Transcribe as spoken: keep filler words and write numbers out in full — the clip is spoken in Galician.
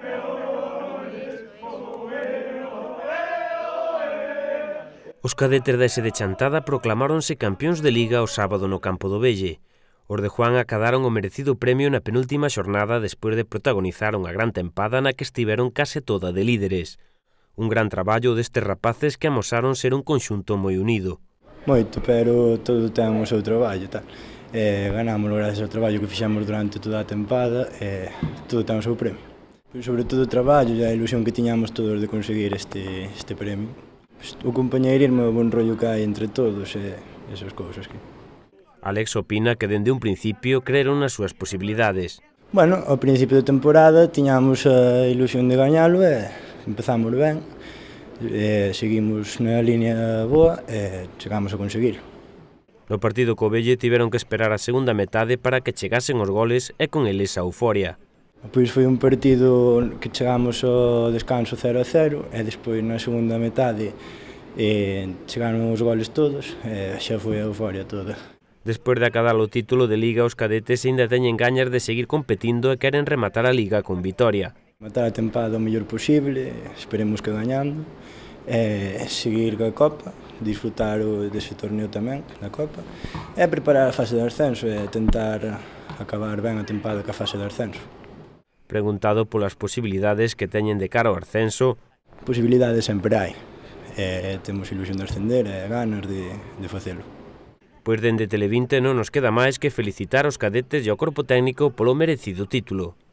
Os cadetes da ese de Chantada proclamáronse campións de Liga o sábado no campo do Velle. Os de Juan acadaron o merecido premio na penúltima xornada despois de protagonizar unha gran tempada na que estiveron case toda de líderes. Un gran traballo destes rapaces que amosaron ser un conxunto moi unido. Moito, pero todo ten o seu traballo, tal. Eh, ganámoslo gracias ao traballo que fixemos durante toda a tempada e todo ten o seu premio. Pero sobre todo o traballo e a ilusión que tiñamos todos de conseguir este, este premio. O compañeirismo e o bon rollo que hai entre todos e esas cousas. Alex opina que dende un principio creeron nas súas posibilidades. Bueno, ao principio da temporada tiñamos a ilusión de gañalo e empezamos ben, e seguimos na línea boa e chegamos a conseguirlo. No partido co Velle tiveron que esperar a segunda metade para que chegasen os goles e con eles a euforia. Pois foi un partido que chegamos ao descanso cero a cero e despois na segunda metade e chegaron os goles todos e xa foi a euforia toda. Despois de acadar o título de Liga, os cadetes ainda teñen gañas de seguir competindo e queren rematar a Liga con vitoria. Matar a tempada o mellor posible, esperemos que gañando, e seguir coa Copa, disfrutar dese torneo tamén, da Copa, e preparar a fase de ascenso e tentar acabar ben a tempada ca fase de ascenso. Preguntado polas posibilidades que teñen de cara ao ascenso. Posibilidades sempre hai, e temos ilusión de ascender e ganas de, de facelo. Pois dende Televinte non nos queda máis que felicitar os cadetes e ao corpo técnico polo merecido título.